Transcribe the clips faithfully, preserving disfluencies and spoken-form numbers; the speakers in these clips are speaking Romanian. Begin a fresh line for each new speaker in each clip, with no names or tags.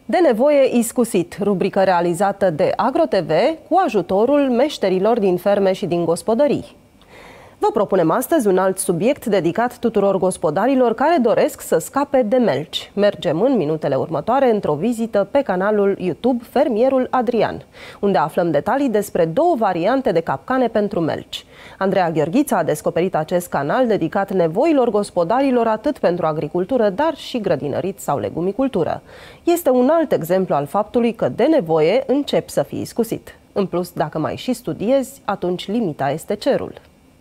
De nevoie iscusit, rubrică realizată de AgroTV cu ajutorul meșterilor din ferme și din gospodării. Vă propunem astăzi un alt subiect dedicat tuturor gospodarilor care doresc să scape de melci. Mergem în minutele următoare într-o vizită pe canalul YouTube Fermierul Adrian, unde aflăm detalii despre două variante de capcane pentru melci. Andreea Gheorghiță a descoperit acest canal dedicat nevoilor gospodarilor atât pentru agricultură, dar și grădinărit sau legumicultură. Este un alt exemplu al faptului că de nevoie începi să fii iscusit. În plus, dacă mai și studiezi, atunci limita este cerul.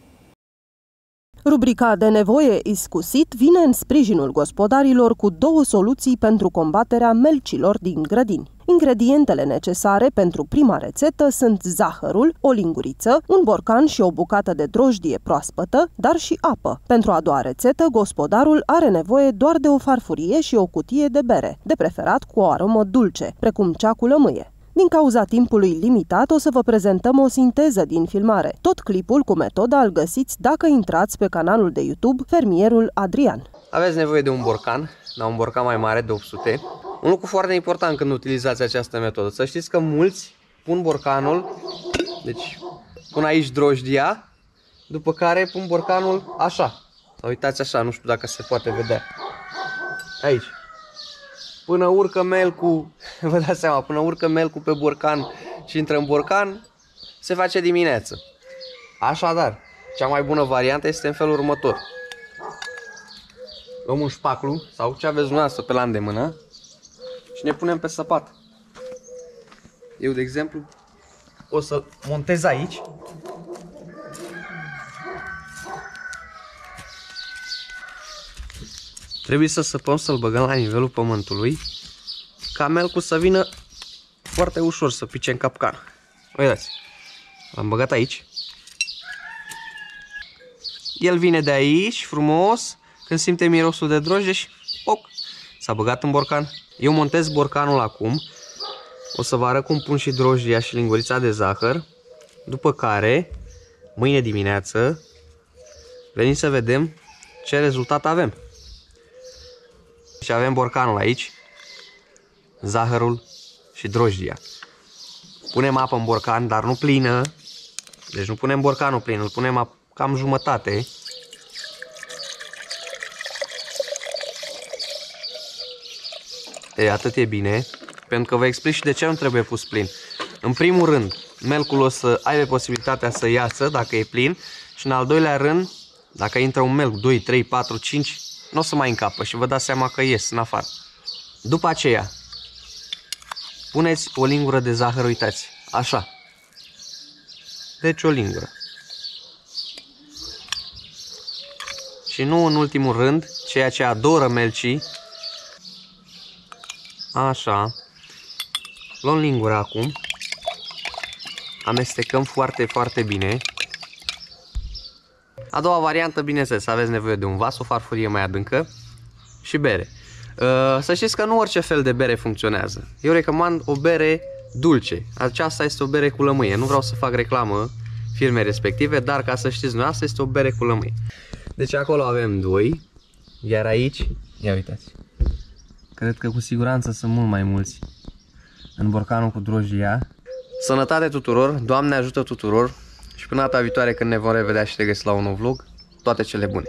Rubrica De nevoie iscusit vine în sprijinul gospodarilor cu două soluții pentru combaterea melcilor din grădini. Ingredientele necesare pentru prima rețetă sunt zahărul, o linguriță, un borcan și o bucată de drojdie proaspătă, dar și apă. Pentru a doua rețetă, gospodarul are nevoie doar de o farfurie și o cutie de bere, de preferat cu o aromă dulce, precum cea cu lămâie. Din cauza timpului limitat, o să vă prezentăm o sinteză din filmare. Tot clipul cu metoda îl găsiți dacă intrați pe canalul de YouTube Fermierul Adrian.
Aveți nevoie de un borcan, dar un borcan mai mare de opt sute. Un lucru foarte important când utilizați această metodă, să știți că mulți pun borcanul, deci pun aici drojdia, după care pun borcanul așa. Sau uitați așa, nu știu dacă se poate vedea. Aici. Până urcă melcul, vă dați seama, până urcă melcul pe borcan și intră în borcan, se face dimineață. Așadar, cea mai bună variantă este în felul următor. Luăm un șpaclu sau ce aveți dumneavoastră pe la îndemână și ne punem pe săpat. Eu, de exemplu, o să montez aici. Trebuie să săpăm, să-l băgăm la nivelul pământului, ca melcul să vină foarte ușor să pice în capcan. Uitați, l-am băgat aici. El vine de aici, frumos, când simte mirosul de drojdie și poc, s-a băgat în borcan. Eu montez borcanul acum, o să vă arăt cum pun și drojdia și lingurița de zahăr, după care, mâine dimineață, venim să vedem ce rezultat avem. Și avem borcanul aici, zahărul și drojdia. Punem apă în borcan, dar nu plină. Deci nu punem borcanul plin, îl punem cam jumătate. E, atât e bine, pentru că vă explic și de ce nu trebuie pus plin. În primul rând, melcul o să aibă posibilitatea să iasă dacă e plin. Și în al doilea rând, dacă intră un melc doi, trei, patru, cinci, nu o să mai încapă și vă dați seama că ies în afară. După aceea, puneți o lingură de zahăr, uitați, așa. Deci o lingură. Și nu în ultimul rând, ceea ce adoră melcii, așa. Luăm lingura acum. Amestecăm foarte, foarte bine. A doua variantă, bineînțeles, aveți nevoie de un vas, o farfurie mai adâncă și bere. Să știți că nu orice fel de bere funcționează. Eu recomand o bere dulce. Aceasta este o bere cu lămâie. Nu vreau să fac reclamă firmei respective, dar ca să știți dumneavoastră, este o bere cu lămâie. Deci acolo avem doi, iar aici, ia uitați, cred că cu siguranță sunt mult mai mulți în borcanul cu drojdia. Sănătate tuturor, Doamne ajută tuturor! Și până data viitoare când ne vom revedea și regăsi la un nou vlog, toate cele bune!